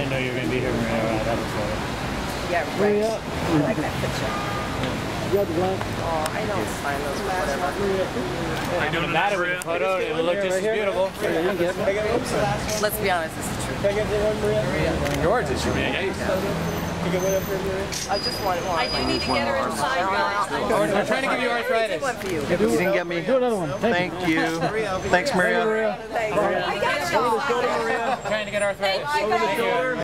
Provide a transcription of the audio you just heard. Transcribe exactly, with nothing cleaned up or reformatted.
didn't know you were going to be here, Maria. Right, that was funny. Yeah, right. I like that picture. You got the glass? Oh, I don't sign those, whatever. I don't know matter with the photo, it will look just as beautiful. Let's be honest, this is true. Can I get the one, Maria? Yours is your man. You get one up here, Maria? I just want one. I do need to get her inside, guys. We're trying to give you arthritis. One for you. You didn't get me. Do another one. Thank you. Thanks, Maria. Thanks. I got you. Trying to get arthritis. I got you.